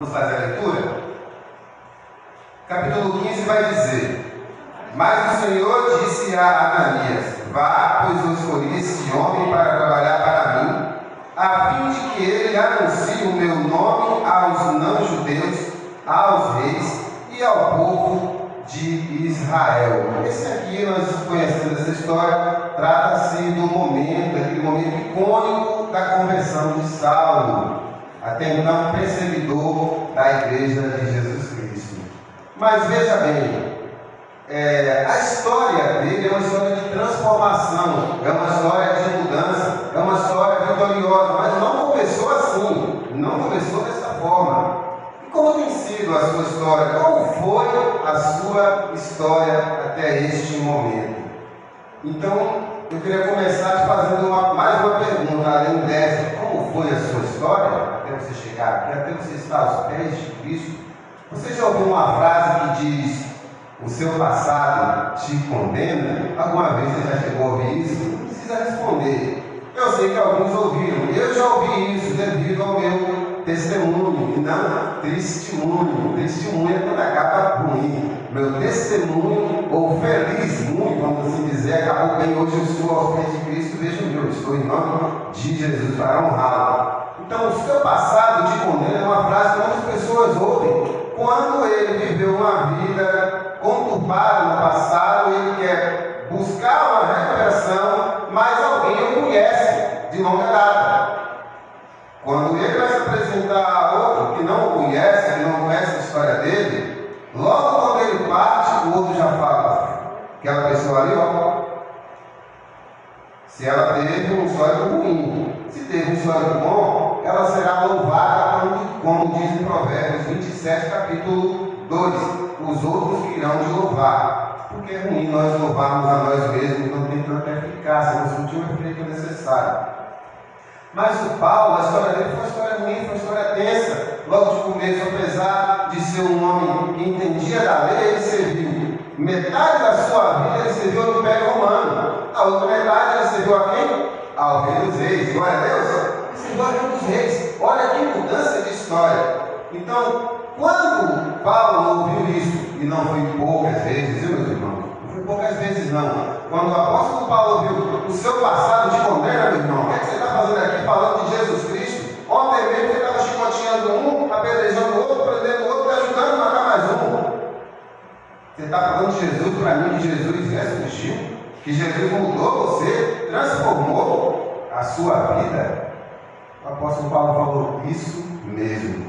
Vamos fazer a leitura? Capítulo 15 vai dizer: Mas o Senhor disse a Ananias: Vá, pois eu escolhi este homem para trabalhar para mim, a fim de que ele anuncie o meu nome aos não-judeus, aos reis e ao povo de Israel. Esse aqui, nós conhecemos essa história, trata-se do momento, aquele momento icônico da conversão de Saulo, até então perseguidor da igreja de Jesus Cristo. Mas veja bem, a história dele é uma história de transformação, é uma história de mudança, é uma história vitoriosa, mas não começou assim, não começou dessa forma. E como tem sido a sua história? Como foi a sua história até este momento? Então, eu queria começar te fazendo mais uma pergunta, além dessa: como foi a sua história até você chegar aqui, até você estar aos pés de Cristo? Você já ouviu uma frase que diz: o seu passado te condena? Alguma vez você já chegou a ouvir isso? Não precisa responder. Eu sei que alguns ouviram. Eu já ouvi isso devido ao meu testemunho, e não testemunho. Testemunho é quando acaba ruim. Meu testemunho, ou feliz muito, vamos assim dizer, acabou bem. Hoje eu estou aos pés de Cristo, veja o meu, estou em nome de Jesus para honrá-lo. Então, o seu passado te condena é uma frase que muitas pessoas ouvem. Quando ele viveu uma vida conturbada no passado, ele quer buscar uma recuperação, mas alguém o conhece de longa data. Quando ele vai se apresentar a outro que não o conhece, que não conhece a história dele, logo quando ele parte, o outro já fala: aquela pessoa ali, ó, se ela teve um histórico ruim, se teve um histórico bom, ela será louvada, como diz em Provérbios 27, capítulo 2. Os outros que irão te louvar. Porque é ruim nós louvarmos a nós mesmos, não tem tanta eficácia, não sentiu o efeito necessário. Mas o Paulo, a história dele foi uma história ruim, foi uma história tensa. Logo de começo, apesar de ser um homem que entendia da lei, ele serviu. Metade da sua vida ele serviu ao Império Romano. A outra metade ele serviu a quem? Ao Rei dos Reis. Glória a Deus. Ele serviu ao Rei dos Reis. Olha que mudança de história. Então, quando Paulo ouviu isso, e não foi poucas vezes, viu, meus irmãos? Não foi poucas vezes, não. Quando o apóstolo Paulo ouviu: o seu passado te condena, meu irmão, o que é que você está fazendo aqui falando de Jesus Cristo? Ontem mesmo você estava chicoteando um, apedrejando o outro, prendendo o outro e ajudando a matar mais um. Você está falando de Jesus para mim, que Jesus ressurgiu, que Jesus mudou você, transformou a sua vida? O apóstolo Paulo falou: isso mesmo.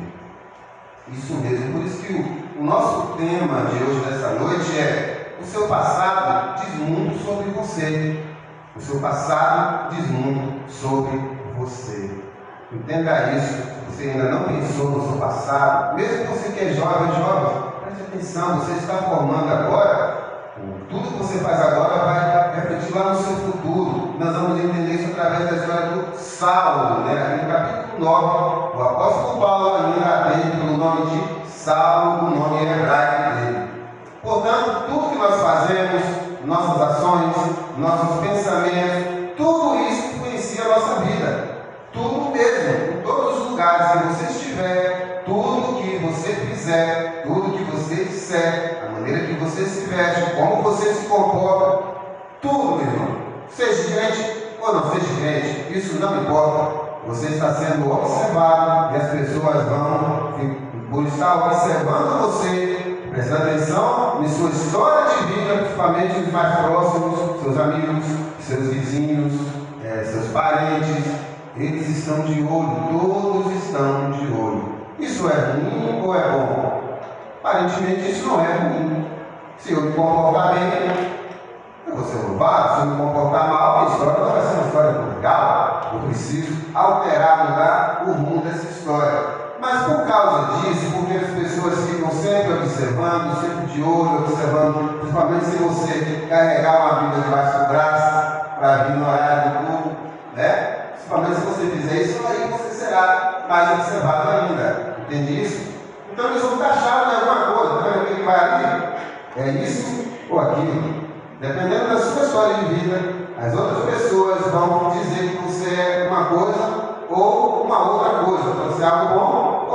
Isso mesmo. Por isso que o nosso tema de hoje, dessa noite, é: o seu passado diz muito sobre você. O seu passado diz muito sobre você. Entenda isso. Se você ainda não pensou no seu passado, mesmo você que é jovem, preste atenção. Você está formando agora. Tudo que você faz agora vai refletir lá no seu futuro. Nós vamos entender isso através da história do Saulo, né? No capítulo 9, o apóstolo Paulo ainda atende pelo nome de Saulo, o nome hebraico dele. Portanto, tudo que nós fazemos, nossas ações, nossos pensamentos, tudo isso influencia a nossa vida. Tudo mesmo, em todos os lugares que você estiver, tudo que você fizer, tudo que você disser, a maneira que você se veste, como você se comporta, tudo, meu irmão. Seja crente ou não seja crente, isso não importa. Você está sendo observado e as pessoas vão, por estar observando você, prestando atenção em sua história de vida, principalmente os mais próximos, seus amigos, seus vizinhos, seus parentes. Eles estão de olho, todos estão de olho. Isso é ruim ou é bom? Aparentemente isso não é ruim. Se eu me comportar bem, eu vou ser louvado. Se eu me comportar mal, a história não vai ser uma história legal. Eu preciso alterar, mudar o rumo dessa história. Mas por causa disso, porque as pessoas ficam sempre observando, sempre de olho, observando, principalmente se você carregar uma Bíblia debaixo do braço para vir no horário do culto, né? Principalmente se você fizer isso, aí você será mais observado ainda. Entende isso? Então eles vão taxar de alguma coisa. Tá vendo que vai ali? É isso ou aquilo. Dependendo da sua história de vida, as outras pessoas vão dizer que você é uma coisa ou uma outra coisa. Pode ser algo bom ou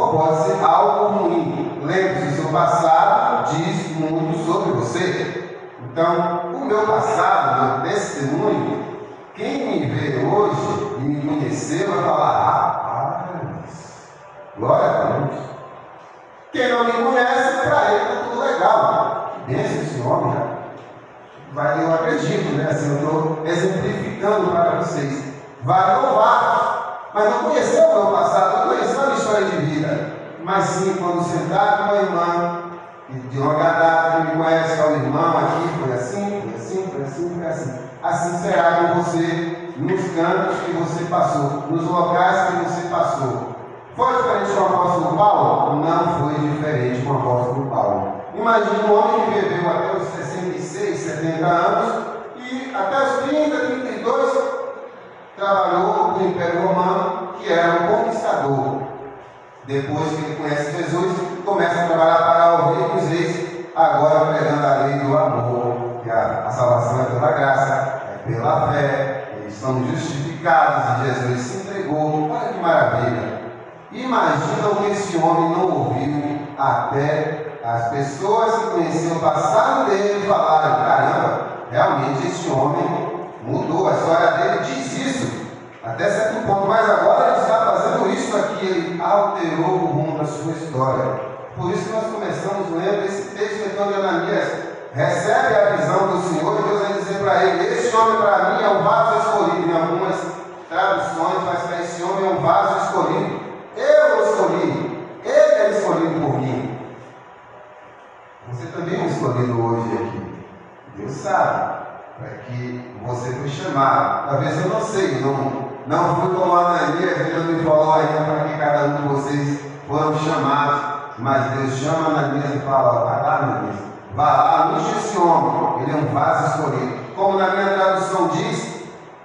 ou pode ser algo ruim. Lembre-se, o seu passado diz muito sobre você. Então, o meu passado, meu testemunho, quem me vê hoje e me conheceu vai falar: rapaz, glória a Deus. Quem não me conhece, para ele está tudo legal. Que bênção esse homem, né? Eu acredito, né? Assim, eu estou exemplificando para vocês. Vai louvar, mas não conheceu o meu passado, não conheceu a minha história de vida. Mas sim, quando sentar com uma irmã, de longa data, que me conhece, fala: irmão, aqui foi assim, foi assim, foi assim, foi assim. Assim será com você, nos campos que você passou, nos locais que você passou. Foi diferente com o apóstolo Paulo? Não foi diferente com o apóstolo Paulo. Imagina um homem que viveu até os 66, 70 anos e até os 30, 32 trabalhou no Império Romano, que era um conquistador. Depois que ele conhece Jesus, começa a trabalhar para o Rei dos Reis, agora pregando a lei do amor, que a salvação é pela graça, é pela fé, eles são justificados e Jesus se entregou. Olha que maravilha! Imagina o que esse homem não ouviu até as pessoas que conheciam o passado dele falaram: caramba, realmente esse homem mudou, a história dele diz isso, até certo ponto, mas agora ele está fazendo isso aqui, ele alterou o rumo da sua história. Por isso que nós começamos lendo esse texto então de Ananias. Recebe a visão do Senhor e Deus vai dizer para ele: esse homem para mim é um vaso escolhido. Em algumas traduções, mas para esse homem é um vaso escolhido. Eu o escolhi, ele é escolhido por mim. Você também é escolhido hoje aqui. Deus sabe, para que você foi chamado. Talvez eu não sei, não fui como Ananias, Deus me falou ainda para que cada um de vocês foram chamados. Mas Deus chama Ananias e fala: vai lá, Ananias, vai lá, unge esse homem, ele é um vaso escolhido. Como na minha tradução diz,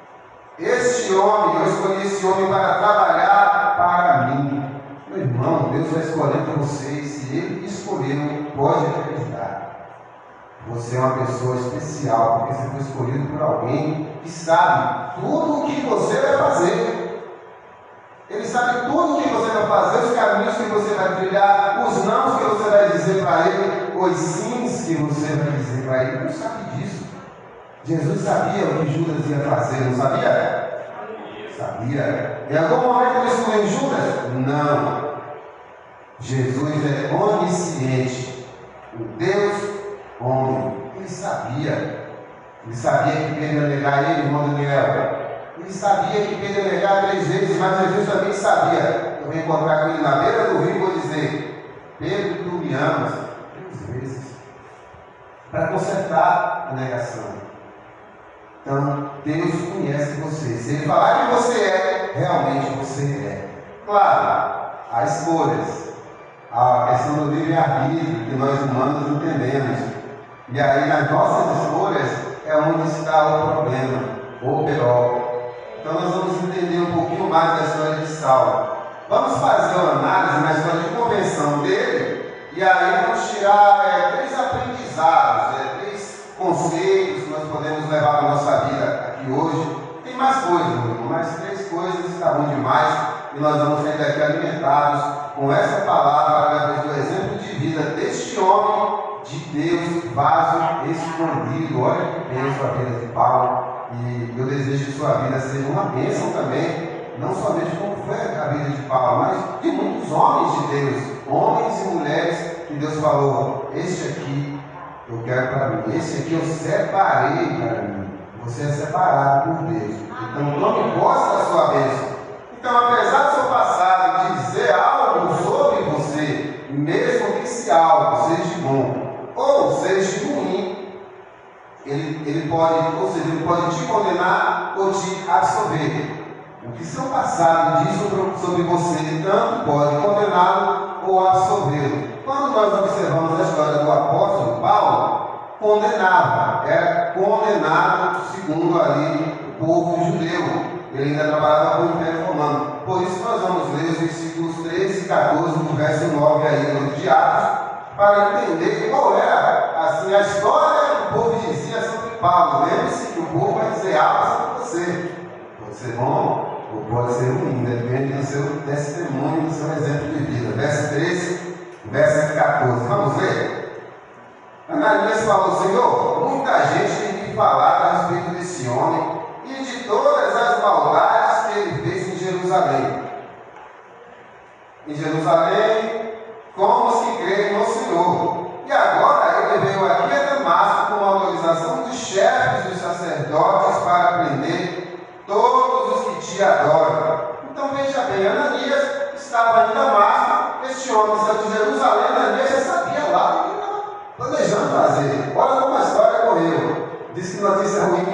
este homem, eu escolhi esse homem para trabalhar para mim. Meu irmão, Deus vai escolher para você, e se Ele escolheu, pode acreditar. Você é uma pessoa especial, porque você foi escolhido por alguém que sabe tudo o que você vai fazer. Ele sabe tudo o que você vai fazer, os caminhos que você vai trilhar, os nãos que você vai dizer para Ele, os sims que você vai dizer para Ele. Ele não sabe disso. Jesus sabia o que Judas ia fazer, não sabia? Sabia. Em algum momento ele escolheu Judas? Não. Jesus é onisciente. O Deus homem. Ele sabia. Ele sabia que Pedro ia negar ele, irmão Daniel. Ele sabia que Pedro ia negar 3 vezes, mas Jesus também sabia. Eu vou encontrar com ele na beira do rio e vou dizer: Pedro, tu me amas 3 vezes. Para consertar a negação. Então, Deus conhece você. Se Ele falar que você é, realmente você é. Claro, há escolhas. A questão do livre-arbítrio que nós humanos entendemos. E aí, nas nossas escolhas, é onde está o problema, ou pior. Então, nós vamos entender um pouquinho mais da história de Saulo. Vamos fazer uma análise na história de conversão dele, e aí vamos tirar 3 aprendizados, 3 conceitos que nós podemos levar para a nossa vida aqui hoje. Tem mais coisas, meu irmão, mas 3 coisas está bom demais, e nós vamos sair daqui alimentados com essa palavra através do exemplo de vida deste homem de Deus, vaso escolhido. Olha que bênção a vida de Paulo, e eu desejo que sua vida seja uma bênção também, não somente como foi a vida de Paulo, mas de muitos homens de Deus, homens e mulheres que Deus falou: este aqui eu quero para mim, esse aqui eu separei para mim. Você é separado por Deus, então tome posse da sua bênção. Então, apesar do seu passado dizer algo sobre você, mesmo que esse algo seja bom ou seja ruim, ele pode te condenar ou te absolver. O que seu passado diz sobre você, tanto pode condená-lo ou absolvê-lo. Quando nós observamos a história do apóstolo Paulo, condenava, era condenado segundo ali o povo judeu. Ele ainda trabalhava com o Império Romano. Por isso nós vamos ler os versículos 13 e 14 do verso 9 aí do livro de Atos, para entender qual era assim, a história que o povo dizia sobre Paulo. Lembre-se que o povo vai dizer algo sobre você. Pode ser bom ou pode ser ruim, depende do seu testemunho, do seu exemplo de vida. Verso 13, verso 14. Vamos ver? Ananias falou: Senhor, muita gente tem me falado a respeito desse homem e de todas as maldades que ele fez em Jerusalém. Em Jerusalém, como os que creem no Senhor. E agora ele veio aqui a Damasco com autorização dos chefes dos sacerdotes para prender todos os que te adoram. Então veja bem, Ananias estava em Damasco, este homem saiu de Jerusalém, Ananias já sabia lá o que estava planejando fazer. Olha como a história correu. Diz que notícia ruim,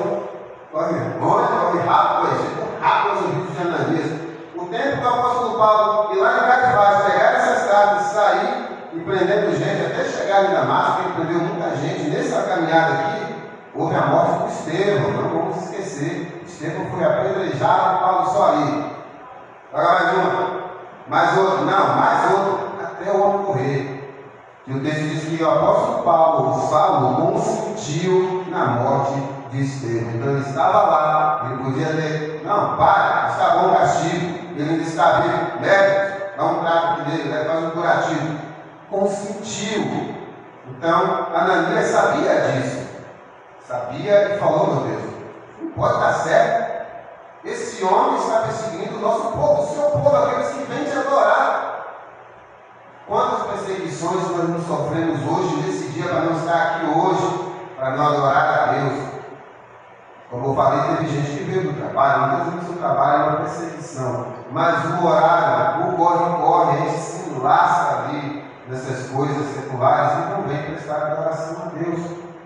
corre rápido aos ouvidos de Ananias. O tempo do apóstolo Paulo ir lá em Caifás, pegar essas cartas, sair e prendendo gente até chegar em Damasco, ele prendeu muita gente. Nessa caminhada aqui, houve a morte de Estevão, não vamos esquecer. Estevão foi apedrejado, Paulo só ali. Agora mais outro, até o homem morrer. E o texto diz que o apóstolo Paulo, o Saulo, consentiu na morte de Estevão. Então ele estava lá, ele podia ter, não, para, está bom o castigo. Ele ainda está vivo, médico, dá um trato dele, faz um curativo. Consentiu. Então, Ananias sabia disso. Sabia e falou: meu Deus, não pode dar certo. Esse homem está perseguindo o nosso povo, o seu povo, aqueles que vêm te adorar. Quantas perseguições nós nos sofremos hoje, nesse dia, para não estar aqui hoje, para não adorar a Deus. Como eu falei, teve gente que veio do trabalho, muitas vezes o trabalho é uma perseguição. Mas o horário, o corre-corre, a gente se enlaça ali nessas coisas seculares e não vem prestar adoração a Deus.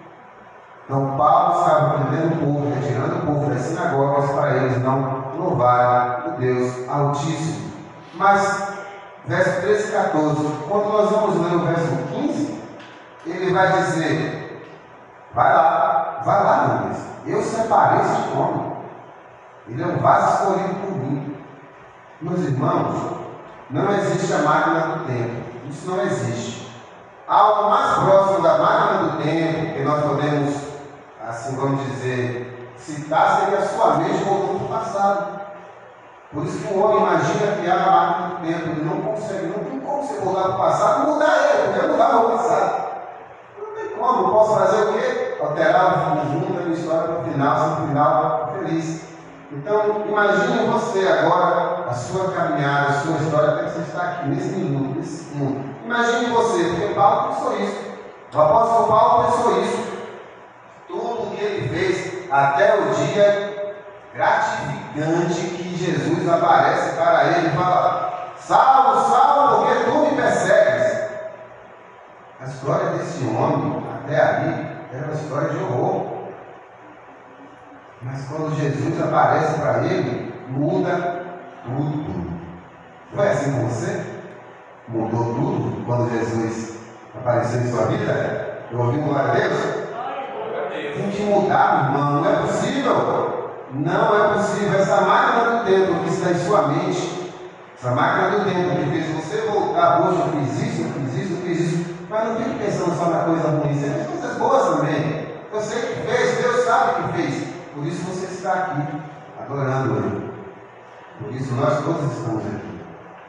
Então Paulo estava prendendo o povo, retirando o povo das sinagogas para eles não louvarem o Deus Altíssimo. Mas, verso 13 e 14, quando nós vamos ler o verso 15, ele vai dizer: vai lá, Ananias, eu separei esse homem, ele é um vaso escolhido por mim. Meus irmãos, não existe a máquina do tempo, isso não existe. Algo mais próximo da máquina do tempo que nós podemos, assim vamos dizer, citar, seria a sua mente voltando para o passado. Por isso que o homem imagina criar a máquina do tempo, ele não consegue, não tem como você voltar para o passado e mudar ele, porque mudar o passado. Não tem como, eu posso fazer o quê? Alterar o rumo da minha história para o final, se no final feliz. Então, imagine você agora, a sua caminhada, a sua história, até que você está aqui, nesse minuto, nesse segundo. Imagine você, porque Paulo pensou isso. O apóstolo Paulo pensou isso. Tudo que ele fez até o dia gratificante que Jesus aparece para ele e fala: Saulo, Saulo, porque tu me persegues. A história desse homem, até ali, era uma história de horror. Mas quando Jesus aparece para ele, muda tudo. Foi assim com você? Mudou tudo quando Jesus apareceu em sua vida? Eu ouvi glória a Deus? Tem que mudar, irmão, não é possível. Não é possível. Essa máquina do tempo que está em sua mente, essa máquina do tempo que fez você voltar, hoje eu fiz isso, mas não fique pensando só na coisa ruim, você fez coisas boas também. Eu sei que fez, Deus sabe que fez. Por isso você está aqui, adorando Ele. Por isso nós todos estamos aqui.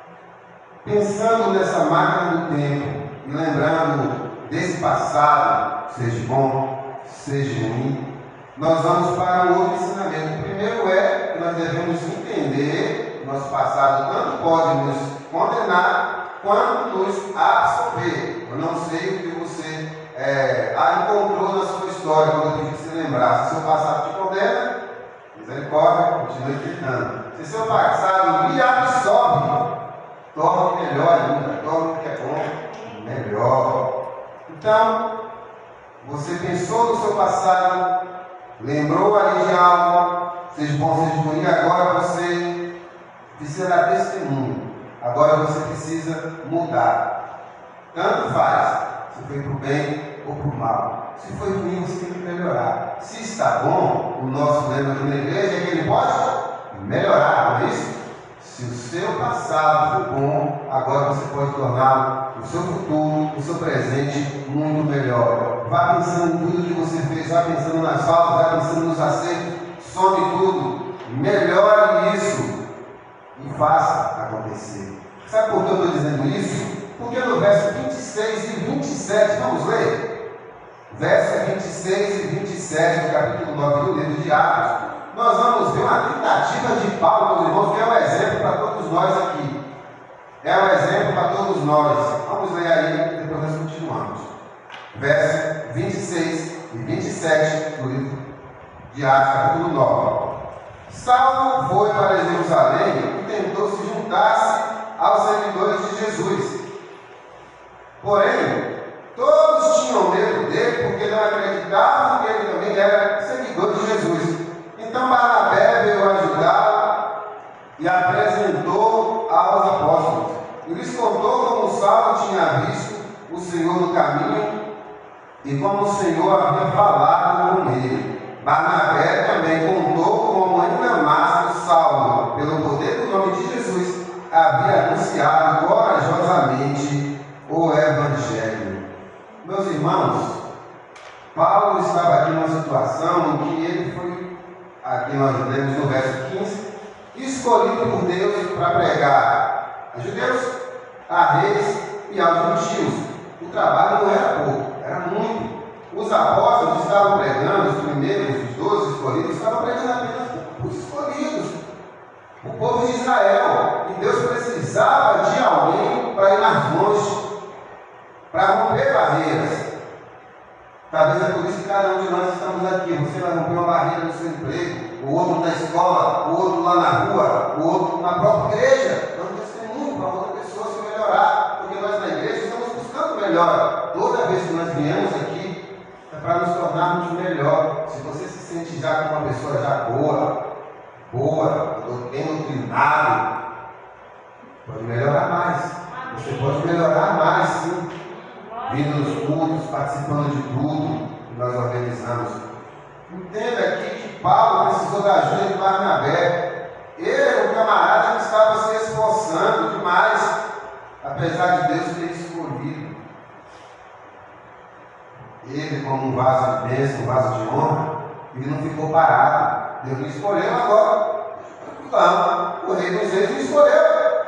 Pensando nessa máquina do tempo e lembrando desse passado, seja bom, seja ruim, nós vamos para um outro ensinamento. O primeiro é que nós devemos entender que nosso passado tanto pode nos condenar quanto nos absolver. Eu não sei o que você encontrou na sua história quando eu pedi que você lembrasse. Se seu passado te condena, misericórdia, continue acreditando. Se seu passado lhe absorve, torna melhor ainda, torna o que é bom melhor. Então, você pensou no seu passado, lembrou ali de algo, seja bom, seja ruim, agora você precisa dar testemunho. Agora você precisa mudar. Tanto faz, se foi para o bem ou para o mal. Se foi ruim, você tem que melhorar. Se está bom, o nosso lema aqui na igreja é que ele pode melhorar, não é isso? Se o seu passado for bom, agora você pode tornar o seu futuro, o seu presente muito melhor. Vá pensando em tudo que você fez, vá pensando nas faltas, vá pensando nos acertos, some tudo melhore isso e faça acontecer. Sabe por que eu estou dizendo isso? Porque no verso 26 e 27, vamos ler? Verso 26 e 27 do capítulo 9 do livro de Atos, nós vamos ver uma tentativa de Paulo, meus irmãos, que é um exemplo para todos nós aqui. É um exemplo para todos nós. Vamos ler aí, depois nós continuamos. Verso 26 e 27 do livro de Atos, capítulo 9. Saulo foi para Jerusalém e tentou se juntar-se aos seguidores de Jesus. Porém, todos tinham medo dele porque não acreditavam que ele também era seguidor de Jesus. Então Barnabé veio ajudá-lo e apresentou aos apóstolos. E lhes contou como Saulo tinha visto o Senhor no caminho e como o Senhor havia falado com ele. Barnabé também contou como em Damasco Saulo, pelo poder do nome de Jesus, havia anunciado corajosamente o Evangelho. Meus irmãos, Paulo estava aqui numa situação em que ele foi, aqui nós lemos no verso 15, escolhido por Deus para pregar a judeus, a reis e aos gentios. O trabalho não era pouco, era muito. Os apóstolos estavam pregando, os primeiros, os 12 escolhidos, estavam pregando apenas os escolhidos, o povo de Israel. E Deus precisava de alguém para ir mais longe, para romper barreiras. Talvez é por isso que cada um de nós estamos aqui. Você vai romper uma barreira no seu emprego, o outro na escola, o outro lá na rua, o outro na própria igreja. Vamos testemunho para outra pessoa se melhorar, porque nós na igreja estamos buscando melhor. Toda vez que nós viemos aqui, é para nos tornarmos melhor. Se você se sente já como uma pessoa já boa, bem doutrinado, pode melhorar mais. Você pode melhorar mais, sim. Vindo nos cultos, participando de tudo que nós organizamos. Entenda aqui que Paulo precisou da ajuda de Barnabé. Ele era um camarada que estava se esforçando demais, apesar de Deus ter escolhido ele como um vaso de bênção, um vaso de honra. Ele não ficou parado. Deus me escolheu agora. Vamos. O rei dos reis me escolheu.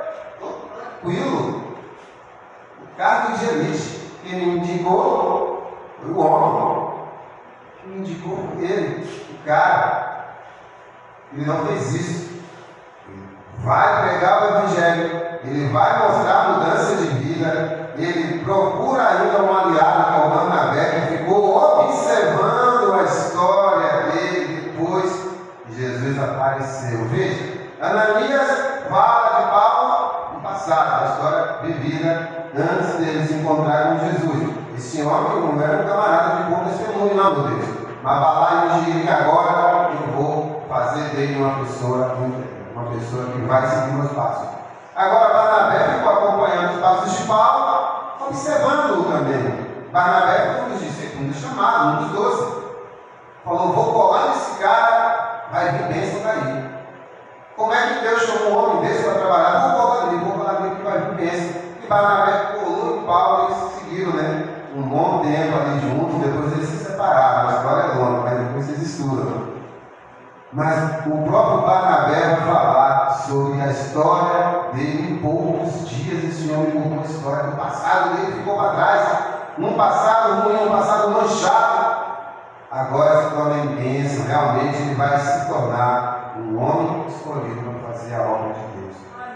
Tranquilo. O cargo de elite. Quem me indicou foi o homem. Quem me indicou foi ele, o cara. Ele não fez isso. Ele vai pregar o Evangelho, ele vai mostrar a mudança de vida, ele procura ainda um aliado que é o Barnabé, que ficou observando a história dele depois que Jesus apareceu. Veja, Ananias fala de Paulo no passado, a história vivida antes dele se encontrar com Jesus. Esse homem não era um camarada de bom testemunho, não, meu Deus. Mas vai lá e me diga que agora eu vou fazer dele uma pessoa que vai seguir meus passos. Agora Barnabé ficou acompanhando os passos de Paulo, observando-o também. Barnabé foi um dos discípulos chamados, um dos 12. Falou, vou colar nesse cara, vai vir bênção daí. Como é que Deus chamou um homem desse para trabalhar? Vou colar nele que vai vir bênção. E Barnabé colou em Paulo e eles seguiram, né? Um bom tempo ali juntos, depois eles se separaram. A história é longa, mas depois vocês estudam. Mas o próprio Barnabé vai falar sobre a história dele em poucos dias. Esse homem contou a história do passado dele, ficou para trás. Um passado ruim, um passado manchado. Agora se torna em bênção. Realmente ele vai se tornar um homem escolhido para fazer a obra de Deus.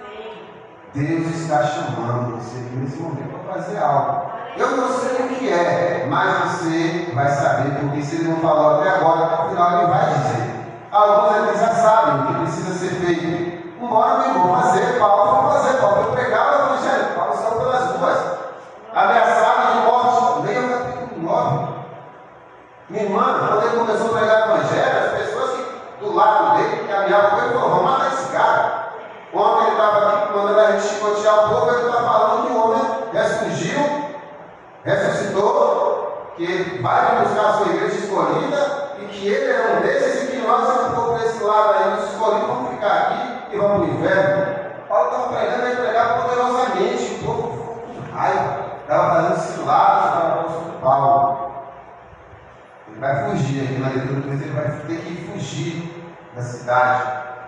Deus está chamando você aqui nesse momento para fazer algo. Eu não sei o que é, mas você vai saber, porque se ele não falou até agora, até o final ele vai dizer. Alguns aqui já sabem o que precisa ser feito. Embora meu irmão fazer, Paulo foi fazer, Paulo foi pregar o Evangelho, Paulo saiu pelas ruas, ameaçado de morte. Leia o capítulo 9. Minha irmã, quando ele começou a pregar o Evangelho, as pessoas que do lado dele caminhavam com ele falaram, vamos matar esse cara. Ontem ele estava aqui mandando a gente chicotear o povo, ele está falando que o homem ressurgiu, ressuscitou, que ele vai buscar a sua igreja escolhida e que ele é um desses e que nós, se não for por esse lado aí, os escolhidos, vamos ficar aqui e vamos para o inferno. Paulo estava pregando, ele pregava poderosamente, o povo ficou com raiva, estava fazendo ciladas para o apóstolo Paulo. Ele vai fugir aqui na leitura do texto, ele vai ter que fugir da cidade.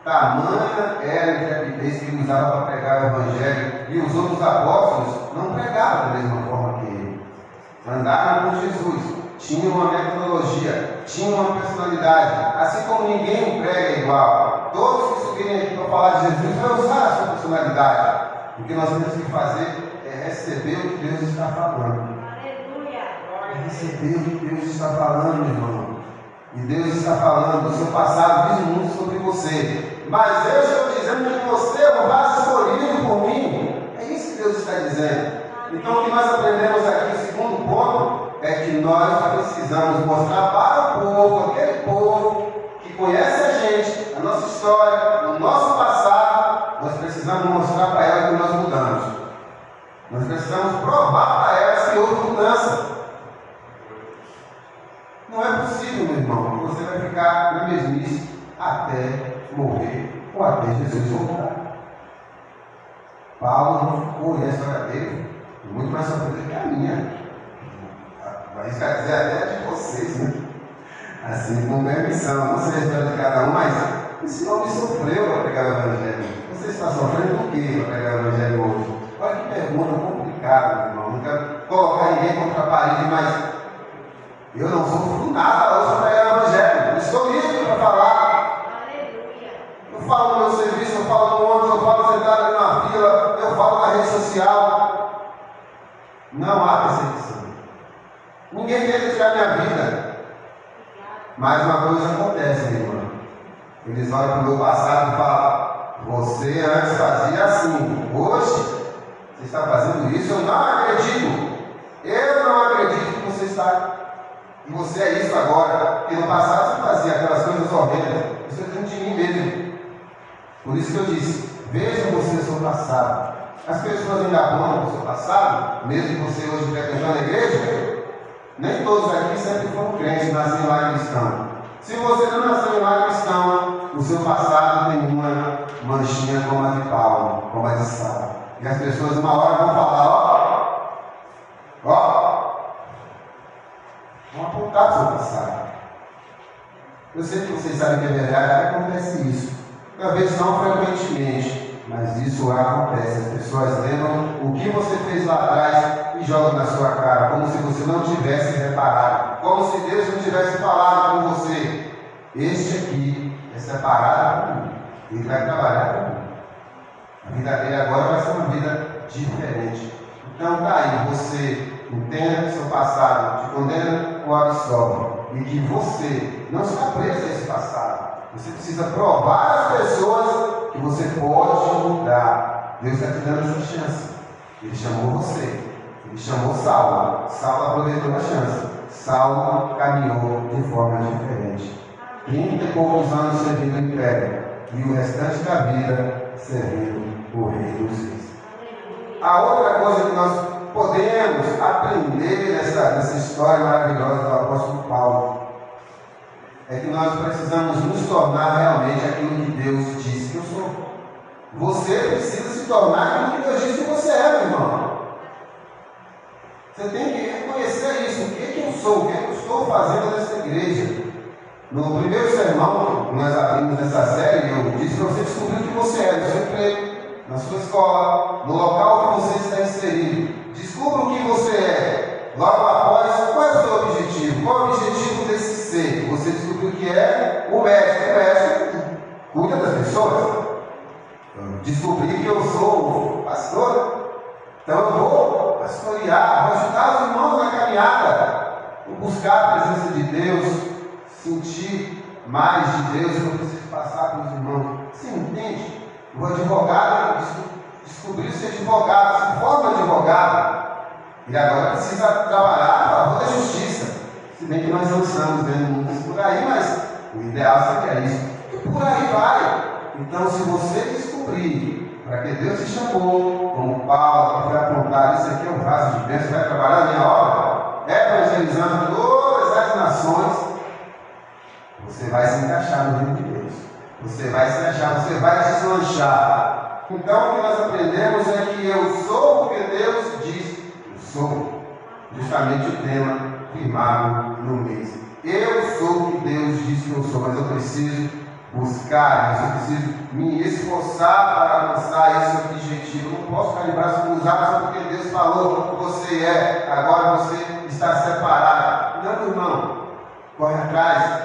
Tamanha era a intrepidez que ele usava para pregar o Evangelho, e os outros apóstolos não pregavam da mesma forma que ele. Andaram com Jesus, tinham uma metodologia, tinham uma personalidade, assim como ninguém prega igual. Todos que subirem aqui para falar de Jesus vão usar a sua personalidade. O que nós temos que fazer é receber o que Deus está falando. Aleluia! É receber o que Deus está falando, meu irmão. E Deus está falando, o seu passado diz muito sobre você. Mas eu estou dizendo que você é um vaso escolhido por mim. É isso que Deus está dizendo. Então, o que nós aprendemos aqui, o segundo ponto, é que nós precisamos mostrar para o povo, aquele povo que conhece a gente, a nossa história, o nosso passado, nós precisamos mostrar para ela que nós mudamos. Nós precisamos provar para elas que houve mudança. Não é possível, meu irmão, que você vai ficar na mesmice até morrer ou até Jesus voltar. Paulo não ficou, e a história dele é muito mais sofrida que a minha. Mas quer dizer até de vocês, né? Assim, com permissão, não sei a história de cada um, mas esse homem sofreu para pregar o Evangelho. Você está sofrendo por quê para pregar o Evangelho hoje? Olha que pergunta complicada, meu irmão. Não quero colocar ninguém contra a parede, mas eu não sofro nada hoje para pregar o Evangelho. Eu estou livre para falar. Aleluia! Eu falo no meu serviço, eu falo no ônibus, eu falo sentado ali na fila, eu falo na rede social. Não há perseguição. Ninguém tenta tirar minha vida. Mas uma coisa acontece, meu irmão. Eles olham para o meu passado e falam: você antes fazia assim, hoje você está fazendo isso, eu não acredito. Eu não acredito que você está. E você é isso agora. Porque no passado você fazia aquelas coisas horrendas. Isso é dentro de mim mesmo. Por isso que eu disse: vejam você o seu passado. As pessoas ainda apontam o seu passado, mesmo que você hoje frequentando a igreja. Nem todos aqui sempre foram crentes, nasceram em lar cristão. Se você não nasceu em lar cristão, o seu passado tem uma manchinha como a de Paulo, como a de Saulo. E as pessoas uma hora vão falar: vão apontar o seu passado. Eu sei que vocês sabem que é verdade, que acontece isso. Talvez não frequentemente, mas isso acontece. As pessoas lembram o que você fez lá atrás e jogam na sua cara, como se você não tivesse reparado, como se Deus não tivesse falado com você. Este aqui é separado para mim, ele vai trabalhar para mim. A vida dele agora vai ser uma vida diferente. Então tá aí, você entenda o seu passado, te condena ou absolve, e que você não está preso a esse passado. Você precisa provar às pessoas que você pode mudar. Deus está te dando essa chance. Ele chamou você. Ele chamou Saulo. Saulo aproveitou a chance. Saulo caminhou de forma diferente. 30 e poucos anos servindo o império. E o restante da vida servindo o Rei dos Reis. A outra coisa que nós podemos aprender nessa história maravilhosa do apóstolo Paulo é que nós precisamos nos tornar realmente aquilo que Deus disse que eu sou. Você precisa se tornar aquilo que Deus disse que você é, meu irmão. Você tem que reconhecer isso. O que eu sou? O que eu estou fazendo nessa igreja? No primeiro sermão que nós abrimos nessa série, eu disse para você descobrir o que você é, no seu emprego, na sua escola, no local que você está inserido. Descubra o que você é. Logo após, qual é o seu objetivo? Qual é o objetivo desse ser? Você descobriu que é o médico. O médico cuida das pessoas. Descobri que eu sou pastor. Então eu vou pastorear, vou ajudar os irmãos na caminhada. Vou buscar a presença de Deus, sentir mais de Deus, eu preciso passar para os irmãos. Você entende? O advogado descobriu ser advogado, se forma advogado. E agora precisa trabalhar a favor da justiça. Se bem que nós não estamos vendo muitos por aí, mas o ideal seria isso. E por aí vai. Então, se você descobrir para que Deus te chamou, como Paulo, que foi apontar, isso aqui é um vaso de bênção, vai trabalhar a minha obra, evangelizando todas as nações, você vai se encaixar no reino de Deus. Você vai se achar, você vai deslanchar. Então, o que nós aprendemos é que eu sou porque Deus diz eu sou. Justamente o tema firmado no mês. Eu sou o que Deus diz que eu sou, mas eu preciso buscar isso, eu preciso me esforçar para alcançar esse objetivo. Eu não posso ficar de braços cruzados só porque Deus falou que você é, agora você está separado. Não, irmão, corre atrás,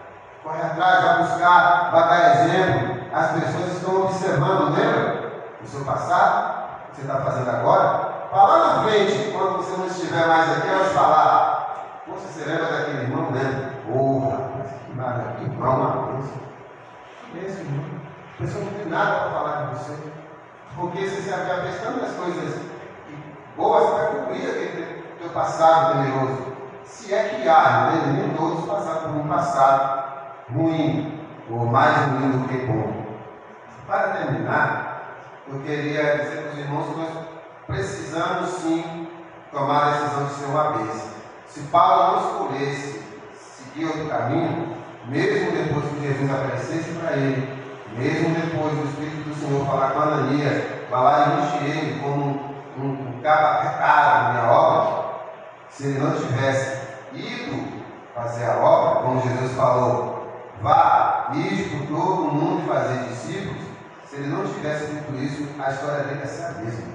vai buscar, vai dar exemplo. As pessoas estão observando, lembra? O seu passado, o que você está fazendo agora. Para lá na frente, quando você não estiver mais aqui, elas falar: poxa, você lembra daquele irmão? Lembra? Porra, que maravilha, irmão, uma coisa. Esse irmão, a pessoa não tem nada para falar de você, porque você se apestando nas coisas boas para cobrir aquele teu passado temeroso. Se é que há, né? Nem todos passaram por um passado ruim, ou mais ruim do que bom. Para terminar, eu queria dizer para os irmãos que nós precisamos sim tomar a decisão de ser uma bênção. Se Paulo não escolhesse seguir outro caminho, mesmo depois que Jesus aparecesse para ele, mesmo depois do Espírito do Senhor falar com Ananias, falar e enche ele como um cabo apertado na minha obra, se ele não tivesse ido fazer a obra, como Jesus falou, vá, ide por todo o mundo e fazer discípulos, se ele não tivesse feito isso, a história dele ia ser a mesma.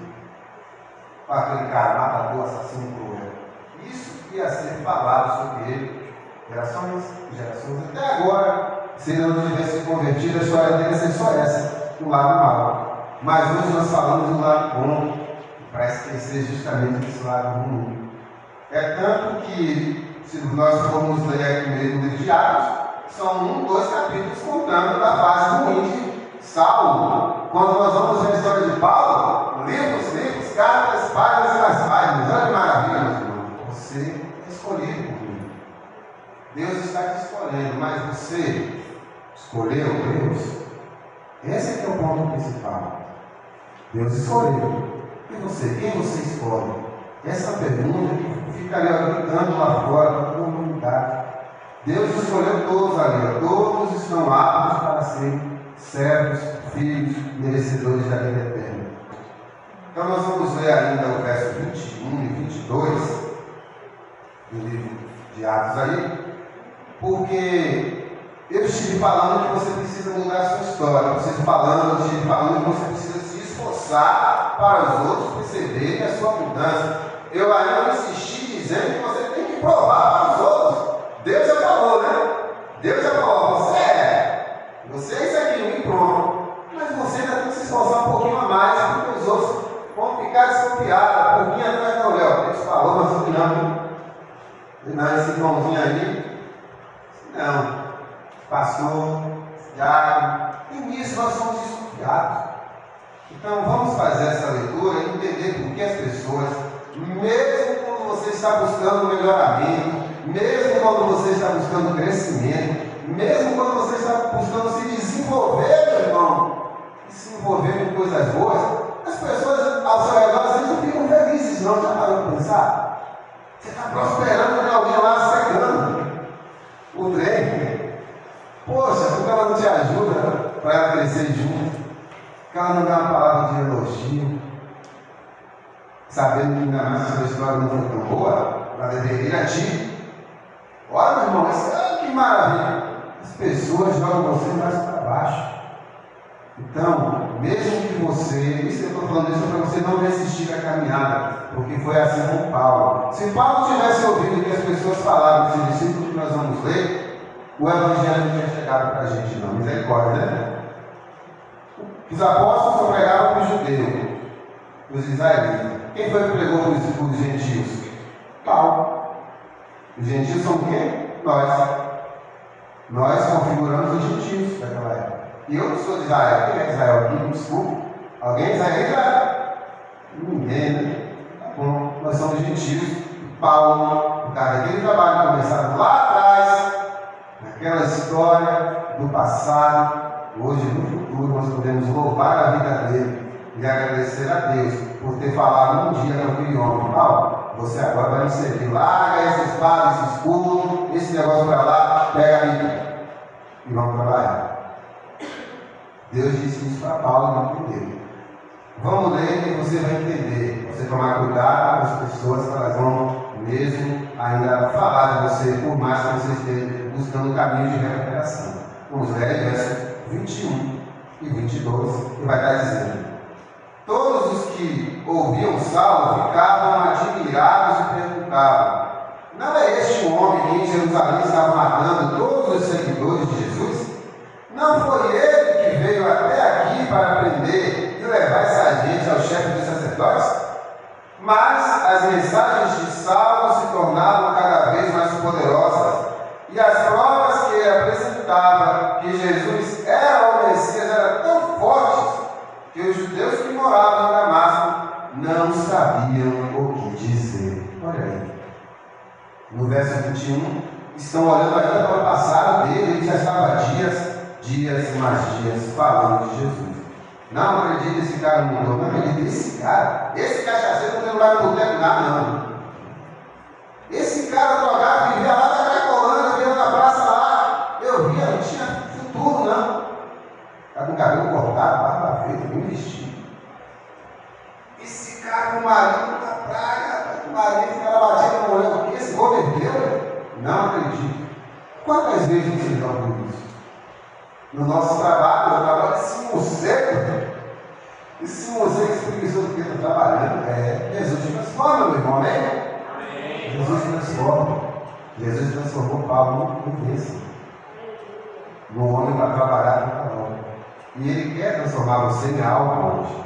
Para aquele cara matador, assassino cruel. Isso ia ser falado sobre ele, gerações e gerações. Até agora, se ele não tivesse se convertido, a história dele ia ser só essa, do lado mal. Mas hoje nós falamos do lado bom, para esquecer justamente desse lado ruim. É tanto que, se nós formos ler aqui mesmo o livro de Atos, são 2 capítulos contando da fase ruim de Saulo. Quando nós vamos ver a história de Paulo, livros, cartas, páginas e mais páginas. Olha que maravilha, meus irmãos. Você é escolhido por mim. Deus está te escolhendo, mas você escolheu Deus? Esse é que é o ponto principal. Deus escolheu. E você? Quem você escolhe? Essa pergunta que ficaria gritando lá fora para a comunidade. Deus escolheu todos ali, todos estão aptos para serem servos, filhos, merecedores da vida eterna. Então nós vamos ler ainda o verso 21 e 22 do livro de Atos aí, porque eu estive falando que você precisa mudar a sua história, eu estive falando que você precisa se esforçar para os outros perceberem a sua mudança. Eu ainda insisti dizendo que você tem que provar para os outros. Deus já falou, né? Deus já falou, você é isso aqui, e pronto. Mas você ainda tem que se esforçar um pouquinho a mais, porque os outros vão ficar desconfiados, um pouquinho atrás da orelha. Deus falou, mas não, esse irmãozinho aí, não, passou, diácono, e nisso nós somos desconfiados. Então vamos fazer essa leitura e entender por que as pessoas, mesmo quando você está buscando melhoramento, mesmo quando você está buscando crescimento, mesmo quando você está buscando se desenvolver, meu irmão, e se envolver com coisas boas, as pessoas ao seu redor às vezes não ficam felizes, não. Já parou para pensar? Você está prosperando e alguém lá secando o trem. Poxa, porque ela não te ajuda para ela crescer junto, porque ela não dá uma palavra de elogio, sabendo que ainda mais a sua história não foi tão boa, ela deveria te. Olha, meu irmão, que maravilha! As pessoas jogam você mais para baixo. Então, mesmo que você, isso eu estou falando isso para você não desistir da caminhada, porque foi assim com Paulo. Se Paulo tivesse ouvido o que as pessoas falaram nesse versículo que nós vamos ler, o Evangelho não tinha chegado para a gente, não. Misericórdia, né? Os apóstolos só pregaram para os judeus, os israelitas. Quem foi que pregou para os gentios? Paulo. Os gentios são quem? Nós. Nós configuramos os gentios daquela época. E eu não sou de Israel. Quem é Israel aqui? Me desculpe. Alguém é Israel? Ninguém, né? Tá bom. Nós somos gentios. Paulo, por causa daquele trabalho começado lá atrás, naquela história do passado, hoje no futuro nós podemos louvar a vida dele e agradecer a Deus por ter falado um dia com aquele homem: Paulo, você agora vai me servir, larga essa espada, esse escudo, esse negócio para lá, pega a Bíblia e vamos trabalhar. Deus disse isso para Paulo e não entendeu. Vamos ler e você vai entender. Você tomar cuidado com as pessoas que elas vão mesmo ainda falar de você, por mais que você esteja buscando um caminho de recuperação. Vamos ler verso 21 e 22, que vai estar dizendo: todos os que ouviam Saulo ficavam admirados e perguntavam: não é este o homem que em Jerusalém estava matando todos os seguidores de Jesus? Não foi ele que veio até aqui para prender e levar essa gente ao chefe dos sacerdotes? Mas as mensagens de Saulo se tornavam cada vez mais poderosas, e as provas que ele apresentava que Jesus era o Messias eram tão fortes que os judeus que moravam em Damasco não sabiam o que dizer. Olha aí. No verso 21, estão olhando ainda para o passado dele, ele já estava dias e mais dias falando de Jesus. Não acredito esse cara mudou, não acredito esse cara. Esse cachaceiro não vai no boteco nada, não. Esse cara drogado vivia lá da Cracolândia, vivia na praça lá. Eu via, não tinha futuro, não. Está com o cabelo cortado, barba feita, bem vestido. Esse cara com o marido na praia, com o marido que era batido na mulher, porque esse converteu? Não acredito. Quantas vezes você já ouviu isso? No nosso trabalho, eu trabalho esse morcego. Esse morcego, esse preguiçoso que está trabalhando, Jesus transforma, meu irmão, amém? Jesus transforma. Jesus transformou Paulo no bênção, no homem para trabalhar para a obra. E Ele quer transformar você em algo hoje.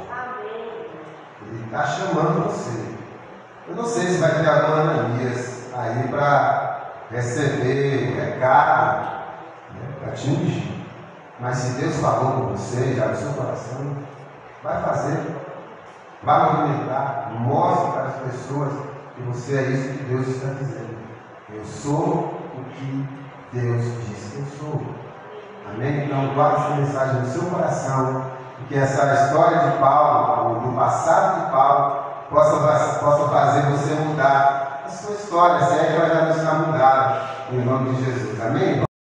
Ele está chamando você. Eu não sei se vai ter alguma Ananias aí para receber recado, para te ungir. Mas se Deus falou com você, já no seu coração, vai fazer, vai movimentar, mostre para as pessoas que você é isso que Deus está dizendo. Eu sou o que Deus diz que eu sou. Amém? Então, guarde essa mensagem no seu coração, e que essa história de Paulo, do passado de Paulo, possa fazer você mudar a sua história, se é que ela já não está mudada, em nome de Jesus. Amém?